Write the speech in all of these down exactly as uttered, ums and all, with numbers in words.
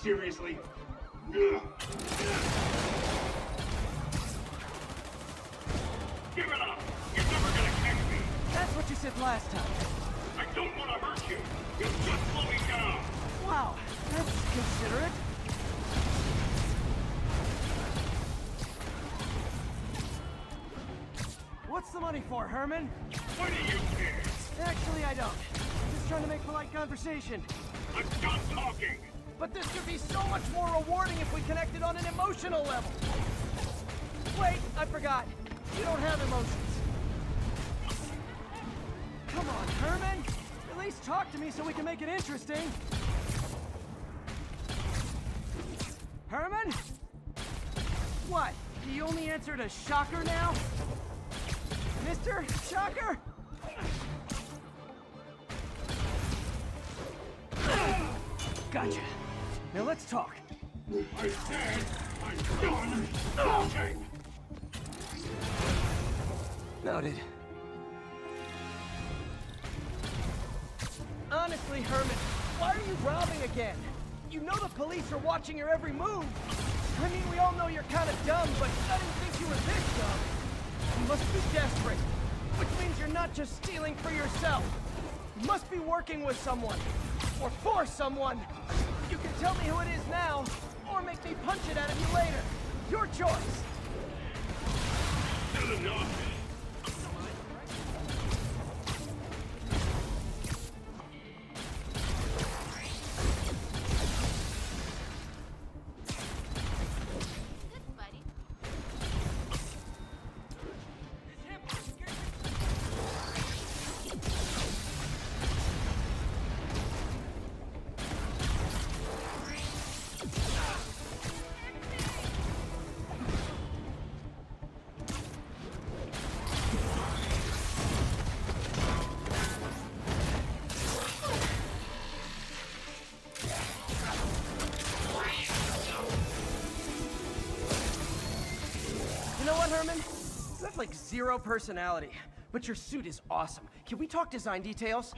Seriously? Give it up! You're never gonna catch me! That's what you said last time. I don't want to hurt you! You'll just slow me down! Wow, that's considerate. What's the money for, Herman? Why do you care? Actually, I don't. Just trying to make polite conversation. I'm done talking! But this could be so much more rewarding if we connected on an emotional level. Wait, I forgot. You don't have emotions. Come on, Herman. At least talk to me so we can make it interesting. Herman? What? He only answered a shocker now? Mister Shocker? Gotcha. Now let's talk. I said I'm done talking! Noted. Honestly, Herman, why are you robbing again? You know the police are watching your every move. I mean, we all know you're kind of dumb, but I didn't think you were this dumb. You must be desperate, which means you're not just stealing for yourself. You must be working with someone, or for someone. You can tell me who it is now, or make me punch it out of you later. Your choice. Still enough! You know what, Herman? You have like zero personality, but your suit is awesome. Can we talk design details?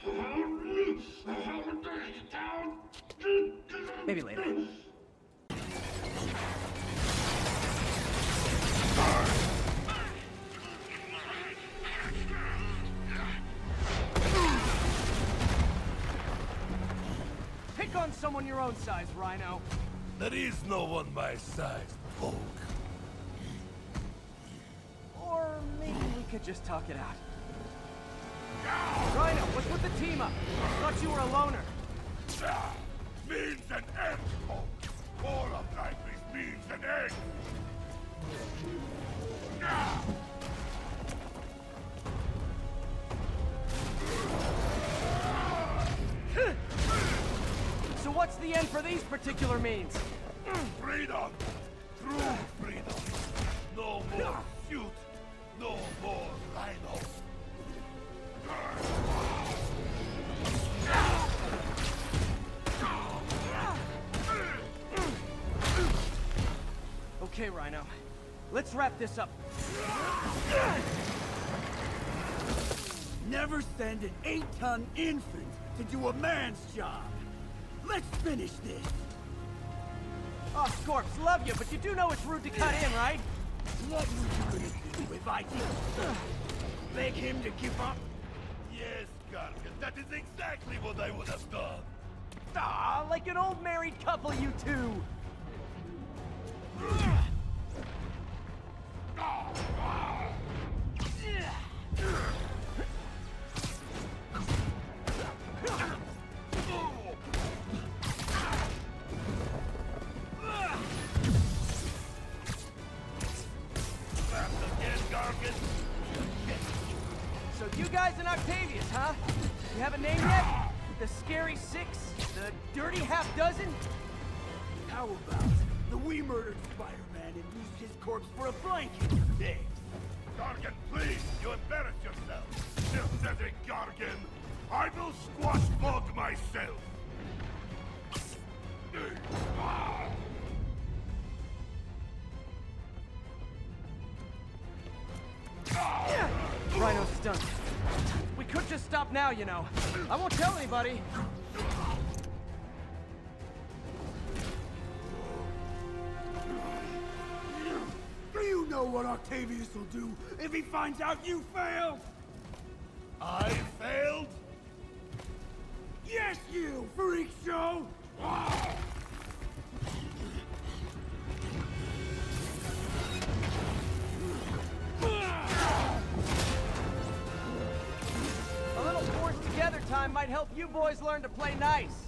Maybe later. Pick on someone your own size, Rhino. There is no one my size, Hulk. Or maybe we could just talk it out. Rhino, what's with the team up? I thought you were a loner. Means an egg, Hulk. All of life is means an egg. So what's the end for these particular means? Freedom! True freedom! No more suit! No more Rhino! Okay, Rhino. Let's wrap this up. Never send an eight-ton infant to do a man's job. Let's finish this. Oh, Scorps, love you, but you do know it's rude to cut in, right? What were you gonna do if I did? Beg him to give up? Yes, Gargan, that is exactly what I would have done. Ah, like an old married couple, you two. So you guys in Octavius, huh? You have a name yet? The Scary Six? The Dirty Half Dozen? How about the we murdered Spider-Man and used his corpse for a blanket today? Gargan, please, you embarrass yourself. Synthetic Gargan, I will squash Bug myself. Rhino's stunned. We could just stop now, you know. I won't tell anybody. know what Octavius will do if he finds out you failed! I failed? Yes, you, freak show! A little forced together time might help you boys learn to play nice.